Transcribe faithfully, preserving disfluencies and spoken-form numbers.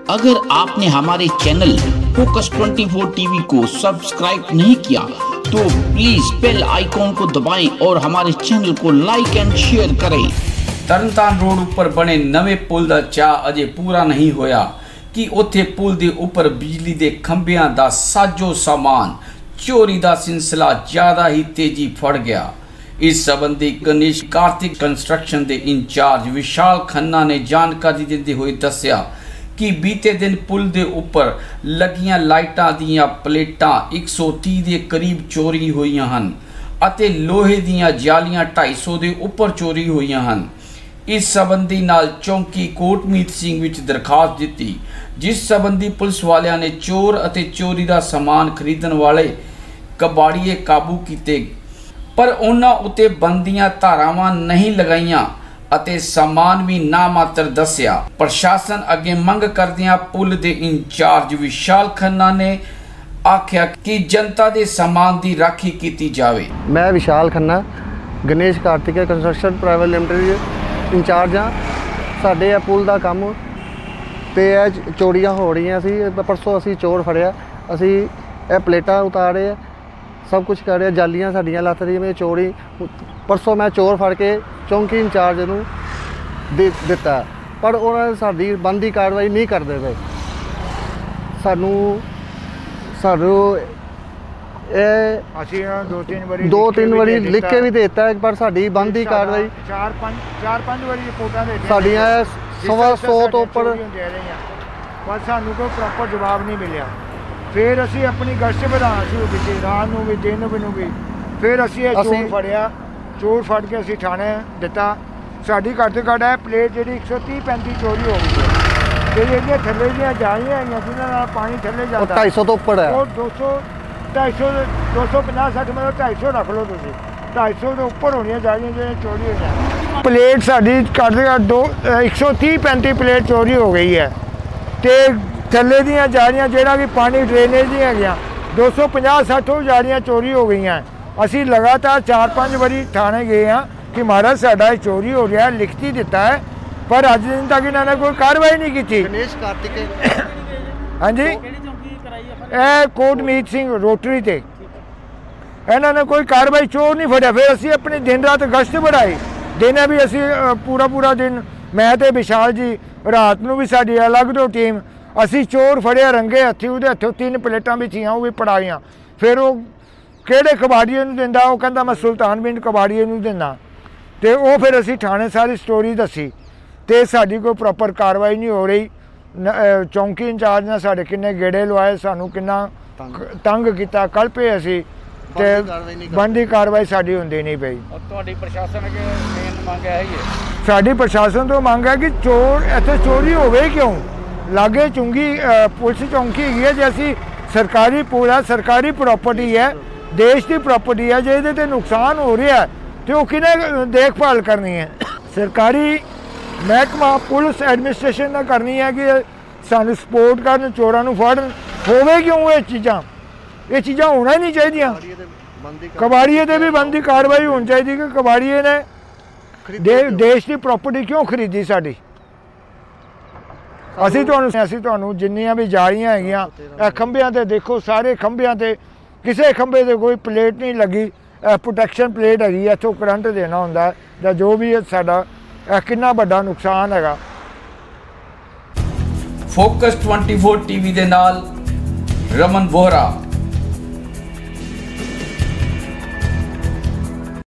अगर आपने हमारे चैनल फोकस चौबीस टीवी को सब्सक्राइब नहीं किया तो प्लीज बेल आइकॉन को दबाएं और हमारे चैनल को लाइक एंड शेयर करें। तरनतारन रोड उपर बने नवे पुल का चा अजे पूरा नहीं होया कि उत्थे पुल के उपर बिजली के खंभियां दा साजो सामान चोरी का सिलसिला ज्यादा ही तेजी फड़ गया। इस संबंधी गणेश कार्तिक कंस्ट्रक्शन के इंचार्ज विशाल खन्ना ने जानकारी देते हुए दस्या कि बीते दिन पुल के उपर लगियां लाइटां दियां प्लेटां एक सौ तीस के करीब चोरी हुई हैं अते लोहे दियां जालियां ढाई सौ के उपर चोरी हुई हैं। इस संबंधी नाल चौंकी कोटमीत सिंह विच दरखास्त दी, जिस संबंधी पुलिस वालियां ने चोर अते चोरी का समान खरीदण वाले कबाड़ीए काबू किए, पर उन्हां उत्ते बंदियां धारावां नहीं लगाईयां अते समान भी ना मात्र दस्या। प्रशासन अगे मंग करदियां पुल दे इंचार्ज विशाल खन्ना ने आख्या कि जनता के समान की राखी की जाए। मैं Vishal Khanna Ganesh Kartik Construction Private Limited incharge हाँ। साडे पुल का काम तो यह चोरियां हो रही सी। परसों असी चोर फड़िया, असी यह प्लेटा उतारे सब कुछ कर रहे, जालियां साडियां लथ रही में चोरी। परसों मैं चोर फड़ के चौंकी इंचार्ज नूं दे दिता, पर उन्होंने साडी बनदी कार्रवाई नहीं करते पे। सानू सानू दो तीन बारी दो तीन बारी लिख के भी देता है, पर साडी बनदी कार्रवाई चार पांच चार पांच बारी रिपोर्टां दे साडियां सवा सौ तो उपर, पर सानू कोई प्रॉपर जवाब नहीं मिलिया। फिर असी अपनी गश्त बढ़ाना शुरू की, रात को भी दिन में भी। फिर असी चोर फड़िया, चोर फड़ के असी थाने दिता। साड़ी घट तो घट है प्लेट जी एक सौ तीह पैंती चोरी हो गई है। जी थले दियाँ जालियां आई जिन्होंने पानी थले जाता ढाई सौ तो उपर है, दो सौ ढाई सौ दो सौ पचास सठ मतलब ढाई सौ रख लो तुम, ढाई सौ तो उपर होनी जालियां जो चोरी हुई। प्लेट साड़ी घट तो घट दो एक सौ तीह पैंती प्लेट चोरी हो गई है। तो थले दियाँ जालियां जोड़ा कि पानी ड्रेनेज दियाँ गया दो सौ पचास सठ जालियां चोरी हो गई हैं। असी लगातार चार पाँच बारी थाने गए हैं कि महाराज साडा चोरी हो रहा है, लिखती दिता है, पर अज दिन तक इन्होंने कोई कार्रवाई नहीं की। गणेश कार्तिक हाँ जी, ए कोटमीत सिंह रोटरी ते इन्होंने कोई कार्रवाई चोर नहीं फड़िया। फिर असी अपनी दिन रात गश्त बढ़ाई, दिन भी असी पूरा पूरा दिन मैं तो विशाल जी, रात को भी साड़ी अलग तो टीम। असी चोर फड़िया रंगे हथी, वो हथों तीन प्लेटा भी थियां वो भी पड़ाइया। फिर वो किहड़े कबाड़ीए नूं दिंदा, वो कहंदा मैं सुल्तान बिंद कबाड़ीए नूं दिंदा। तो वो फिर असी थाने सारी स्टोरी दसी, तो साड़ी कोई प्रॉपर कार्रवाई नहीं हो रही। चौंकी इंचार्ज ने साढ़े किन्ने गेड़े लवाए, सानू किन्ना तंग किया, कल पे असी ते बनदी कार्रवाई साड़ी हुंदी नहीं पई। तुहाडी प्रशासन अगे मेन मंग है ही साड़ी प्रशासन तो मंग है कि चोर इत्थे चोरी होवे क्यों। लागे चुंगी पुलिस चौंकी है, जैसी सरकारी पुल है, सरकारी प्रॉपर्टी है, देश की प्रॉपर्टी है, जो ये नुकसान हो रहा है तो वो किन्हें देखभाल करनी है। सरकारी महकमा पुलिस एडमिनिस्ट्रेशन ने करनी है कि सानू सपोर्ट कर चोरों को फड़न। होवे क्यों ये चीज़ां, ये चीज़ां होना ही नहीं चाहिए। कबाड़िए ते भी बनदी कार्रवाई होनी चाहिए कि कबाड़िए ने दे, देश की प्रॉपर्टी क्यों खरीदी साड़ी। असी तुहानू असी तुहानू जिन्नियां भी जालियां हैगियां, ए खंभियां ते देखो, सारे खंभियां ते किसी खंभे ते कोई प्लेट नहीं लगी, प्रोटैक्शन प्लेट हैगी, इत्थों करंट देना हुंदा है जां जो भी साडा कितना बड़ा नुकसान हैगा। फोकस चौबीस टीवी दे नाल रमन बोहरा।